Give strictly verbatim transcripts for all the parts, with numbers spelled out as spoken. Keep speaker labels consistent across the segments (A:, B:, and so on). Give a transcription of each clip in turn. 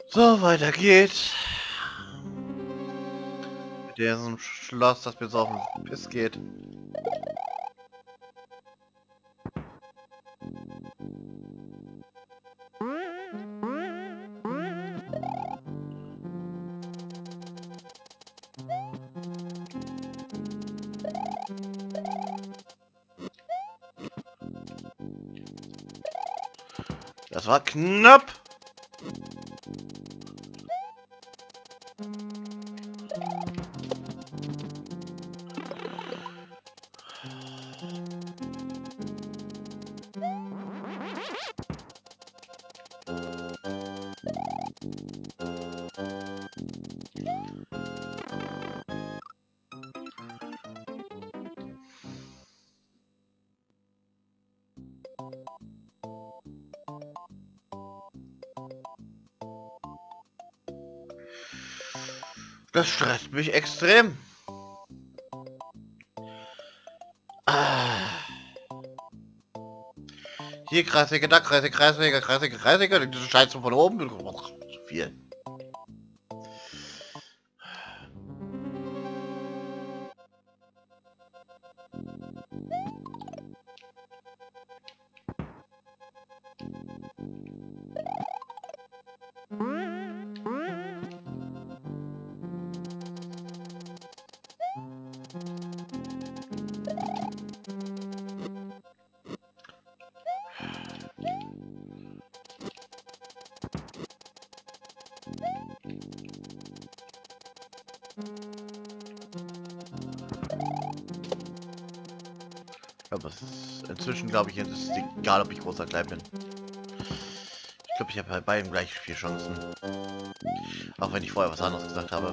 A: So, weiter geht's. Mit diesem Schloss, das mir so auf den Piss geht. Das war knapp. Das stresst mich extrem. Ah. Hier Kreissäge, da Kreissäge, Kreissäge, Kreissäge, Kreissäge, diese Scheiße von oben. Zu viel. Aber es ist inzwischen, glaube ich, jetzt ist es egal, ob ich groß oder klein bin. Ich glaube, ich habe bei beiden gleich vier Chancen. Auch wenn ich vorher was anderes gesagt habe.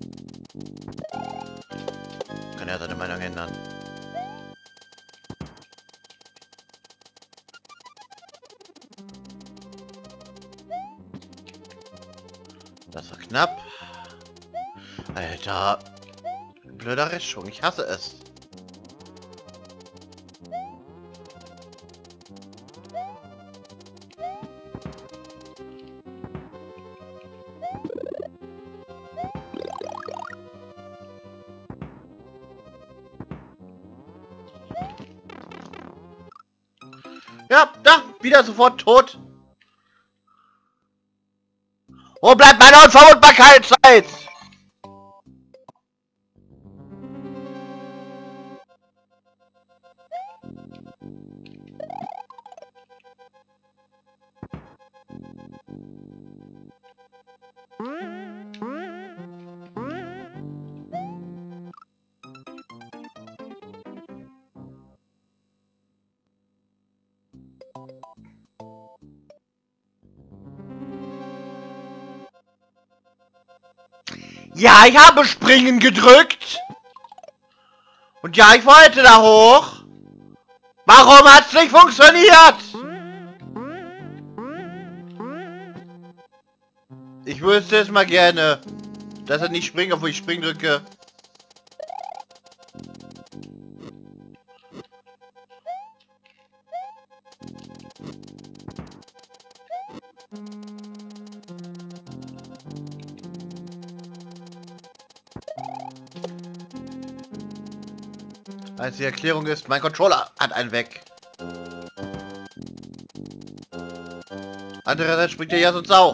A: Kann er seine Meinung ändern. Das war knapp. Alter. Blöder Restschwung. Ich hasse es. Ja, da, wieder sofort tot. Wo bleibt meine Unverwundbarkeitszeit? Ja, ich habe springen gedrückt. Und ja, ich wollte da hoch. Warum hat's nicht funktioniert? Ich wüsste es mal gerne, dass er nicht springt, obwohl ich springen drücke. Als die Erklärung ist, mein Controller hat einen weg. Andererseits springt er ja sonst auch.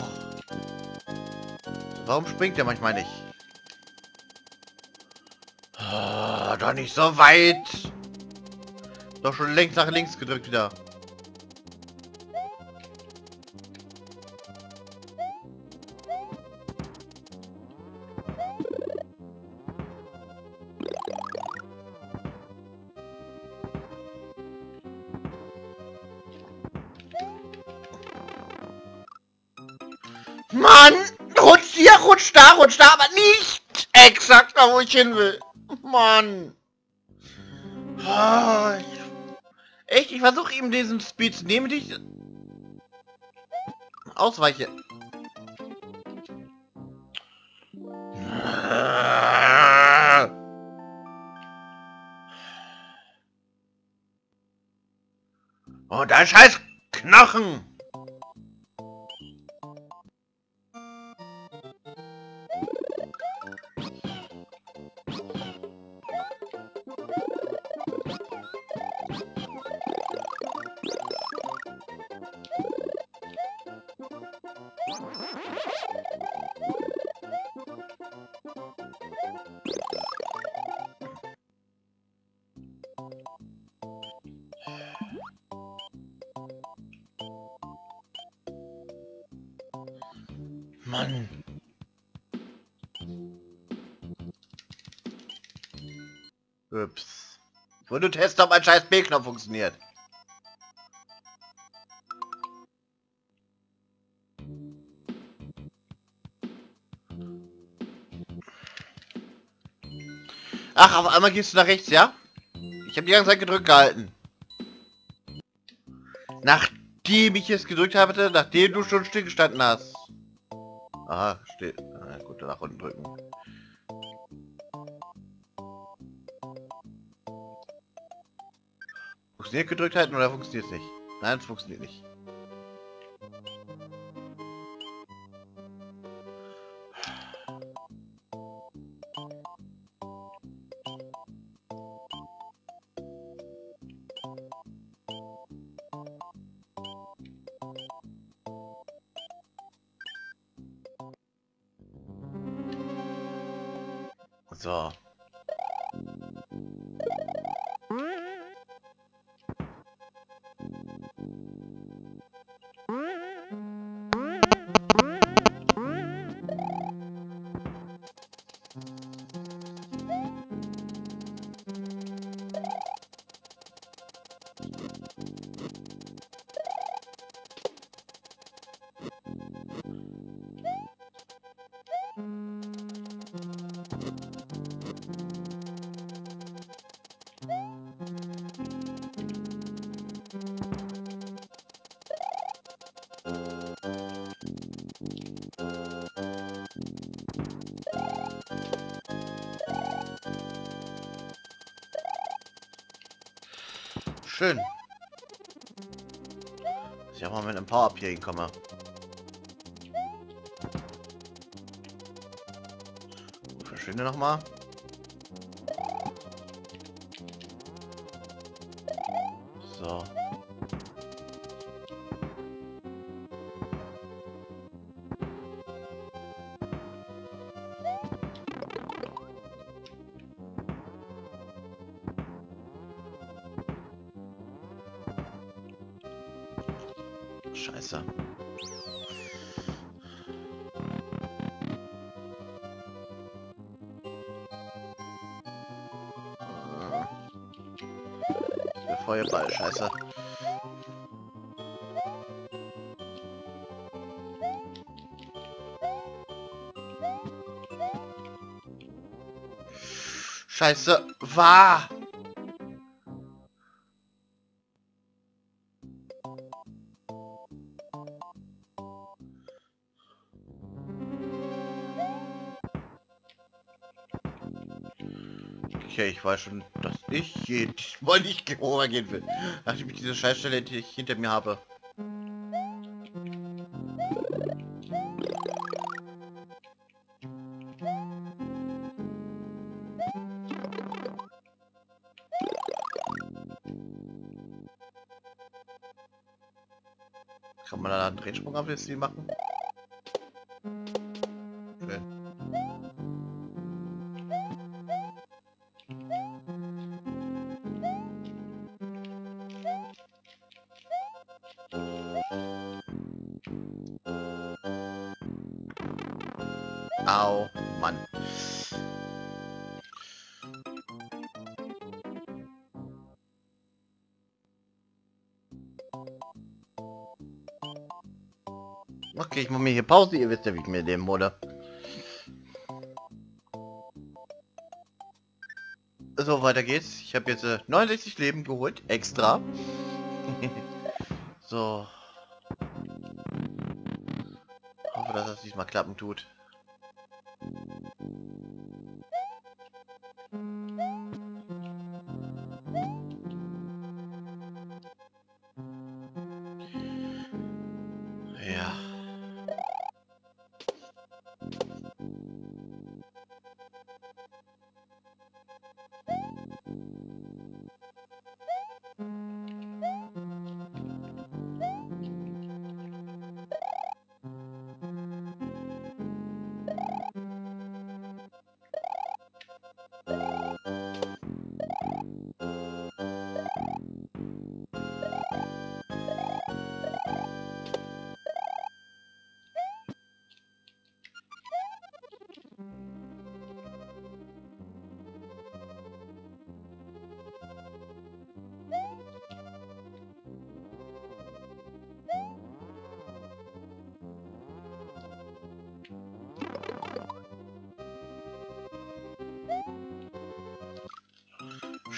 A: Warum springt er manchmal nicht? Oh, doch nicht so weit. Doch schon längst nach links gedrückt wieder. Mann! Rutscht hier, rutscht da, rutscht da, aber nicht exakt da, wo ich hin will. Mann! Oh, ich, echt, ich versuche ihm diesen Speed zu nehmen, die ich ausweiche. Oh, da scheiß Knochen! Mann. Ups. Ich wollte nur testen, ob mein scheiß B-Knopf funktioniert. Ach, auf einmal gehst du nach rechts, ja? Ich habe die ganze Zeit gedrückt gehalten. Nachdem ich es gedrückt habe, nachdem du schon stillgestanden hast. Aha, still. Ah, gut, nach unten drücken. Funktioniert gedrückt halten oder funktioniert es nicht? Nein, es funktioniert nicht. So. Schön. Dass ich auch mal mit einem Power-Up hier hinkomme. Verschwinde noch mal. So. Scheiße. Der Feuerball, scheiße. Scheiße, war. Okay, ich weiß schon, dass ich diesmal nicht gehen will, nachdem ich diese Scheißstelle die ich hinter mir habe. Kann man da einen Drehsprung auf jetzt machen? Okay. Au, Mann. Okay, ich mache mir hier Pause, ihr wisst ja, wie ich mir leben wurde. So, weiter geht's. Ich habe jetzt äh, neunundsechzig Leben geholt, extra. So. Hoffe, dass das diesmal klappen tut. Ja.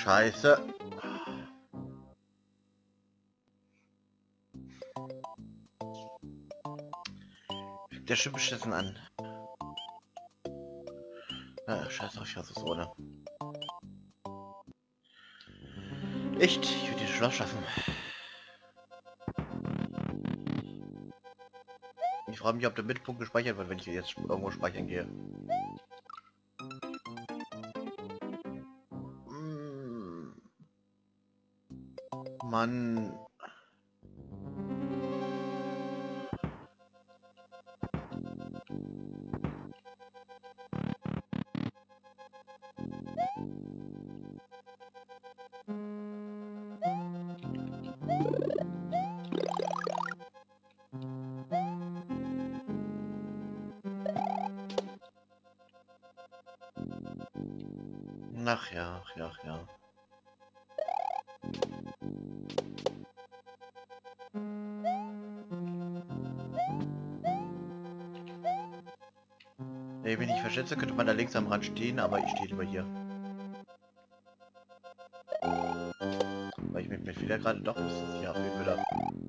A: Scheiße. Fängt der schon beschissen an. Ah, scheiße, ich hasse es ohne. Echt? Ich würde dieses Schloss schaffen. Ich frage mich, ob der Mittelpunkt gespeichert wird, wenn ich jetzt irgendwo speichern gehe. Hm. Mann. Ach ja, ach ja, ach ja. Ey, wenn ich verschätze, könnte man da links am Rand stehen, aber ich stehe lieber hier. Weil ich mit mir wieder gerade doch muss es hier abgehen würde.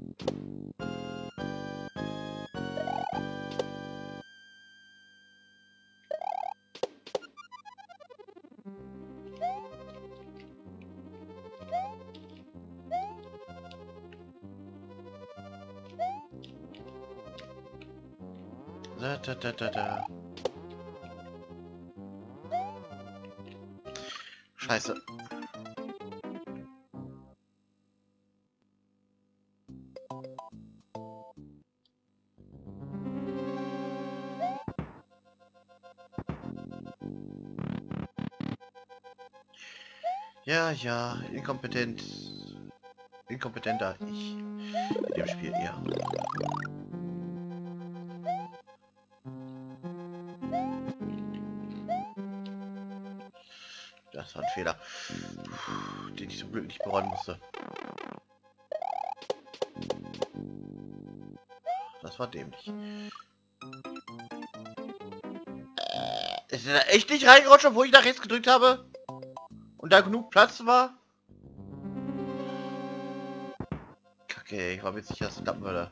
A: Da, da, da, da, da. Scheiße. Ja, ja, inkompetent. Inkompetenter ich in dem Spiel eher. Das war ein Fehler, den ich zum Glück nicht bereuen musste. Das war dämlich. Ist er da echt nicht reingerutscht, wo ich nach rechts gedrückt habe? Und da genug Platz war? Kacke, ich war mir sicher, dass es klappen würde.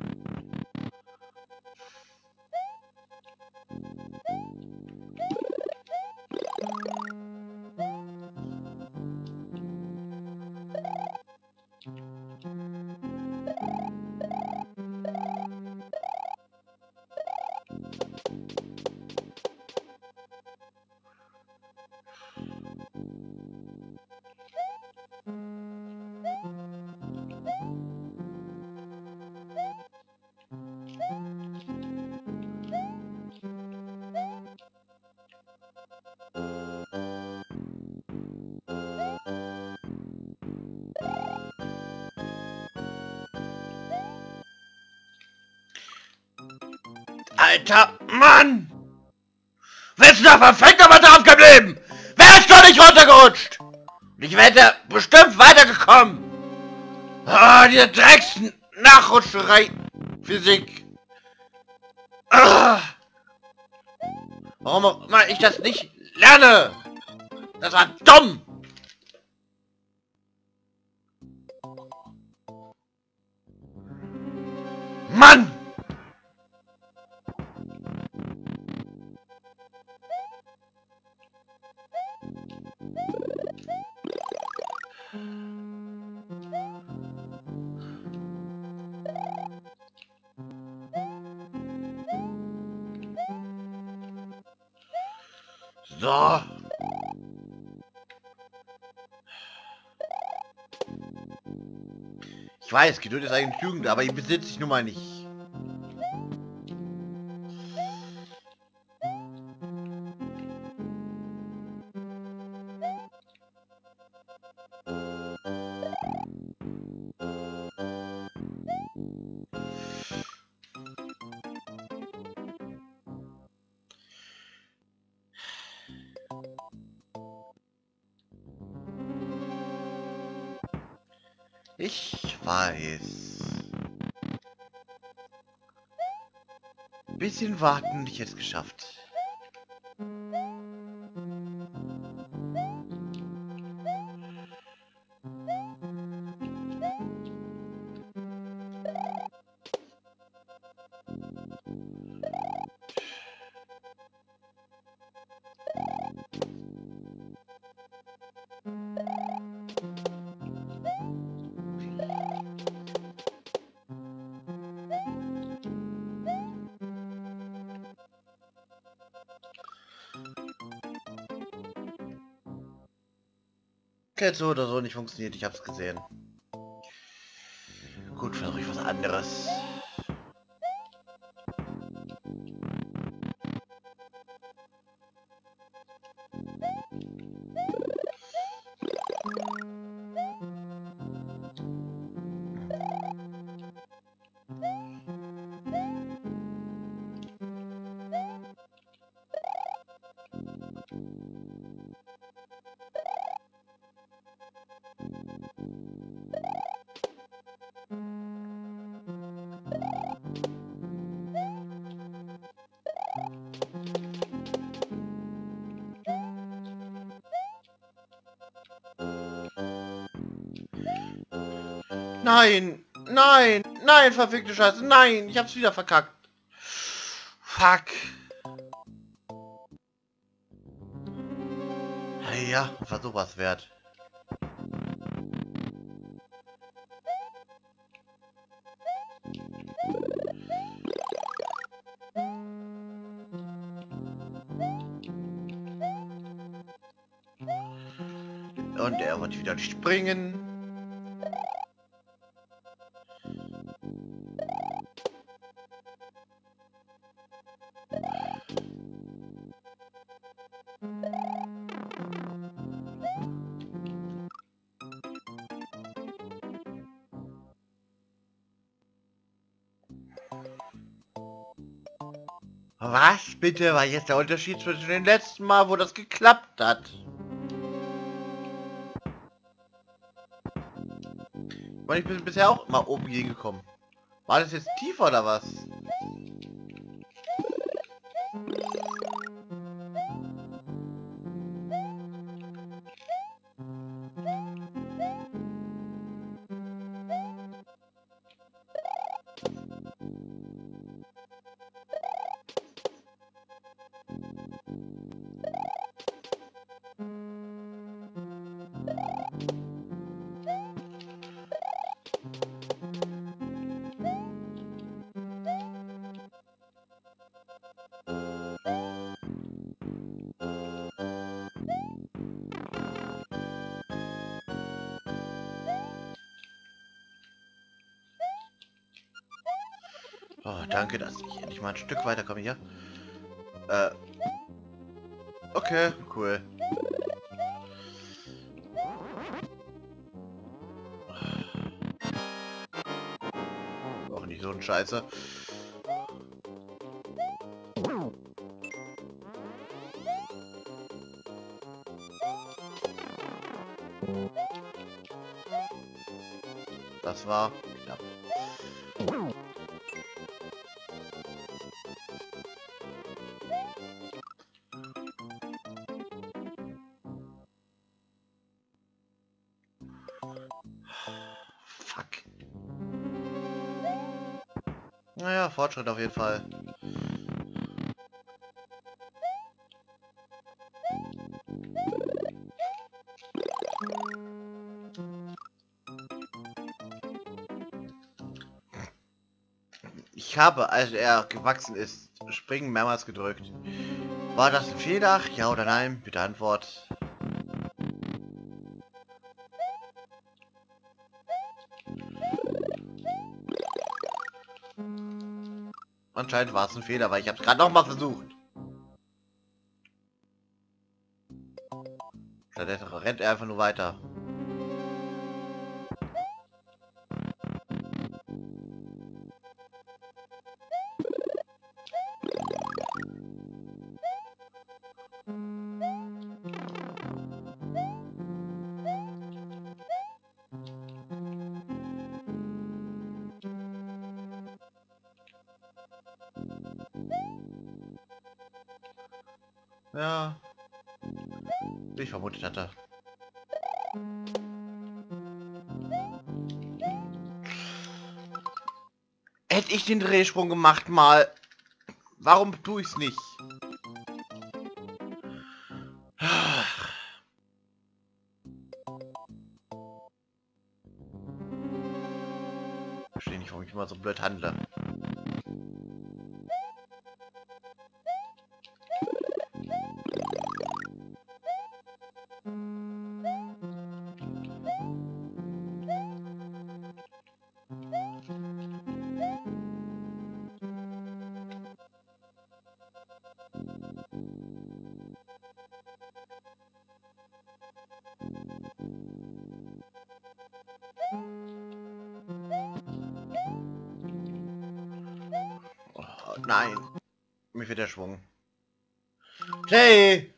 A: Alter Mann! Wer ist da perfekt aber drauf geblieben? Wer ist doch nicht runtergerutscht? Ich wäre bestimmt weitergekommen. Ah, diese Drecks Nachrutscherei Physik. Ah. Warum auch immer ich das nicht lerne? Das war dumm. Mann! So. Ich weiß, Geduld ist eigentlich Jugend, aber ihn besitze ich nun mal nicht. Ich weiß. Bisschen warten, ich hätte es geschafft. Hätte so oder so nicht funktioniert, ich hab's gesehen. Gut, versuche ich was anderes. Nein! Nein! Nein, verfickte Scheiße! Nein! Ich hab's wieder verkackt! Fuck! Ja, Versuch was wert. Und er wird wieder springen. Was bitte war jetzt der Unterschied zwischen dem letzten Mal, wo das geklappt hat? Weil ich bin bisher auch immer oben hingekommen. War das jetzt tiefer oder was? Oh, danke, dass ich endlich mal ein Stück weiterkomme hier. Äh. Okay, cool. Auch nicht so ein Scheiße. Das war knapp. Fuck. Naja, Fortschritt auf jeden Fall. Ich habe, als er gewachsen ist, Springen mehrmals gedrückt. War das ein Fehler? Ja oder nein? Bitte Antwort. Anscheinend war es ein Fehler, weil ich habe es gerade noch mal versucht. Stattdessen rennt er einfach nur weiter. Ja, wie ich vermutet hatte. Hätte ich den Drehsprung gemacht mal. Warum tue ich es nicht? Ich verstehe nicht, warum ich immer so blöd handle. Nein. Mir wird der Schwung. Hey!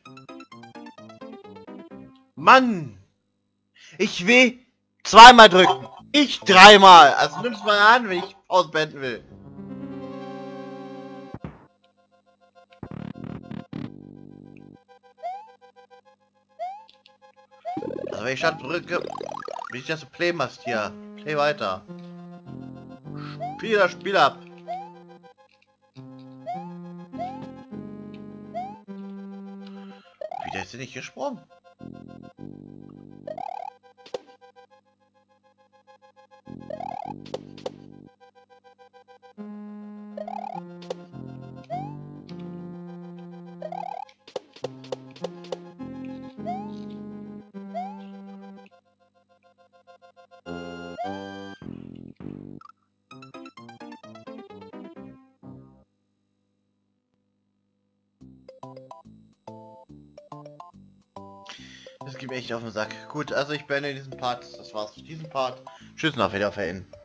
A: Mann! Ich will zweimal drücken. Ich dreimal. Also nimm's mal an, wenn ich ausblenden will. Also wenn ich statt drücke, wie ich das so Play machst hier. Play weiter. Spiel das Spiel ab. Wieder ist sie nicht gesprungen. Das geht mir echt auf den Sack. Gut, also ich beende diesen Part. Das war's für diesen Part. Tschüss und auf Wiedersehen.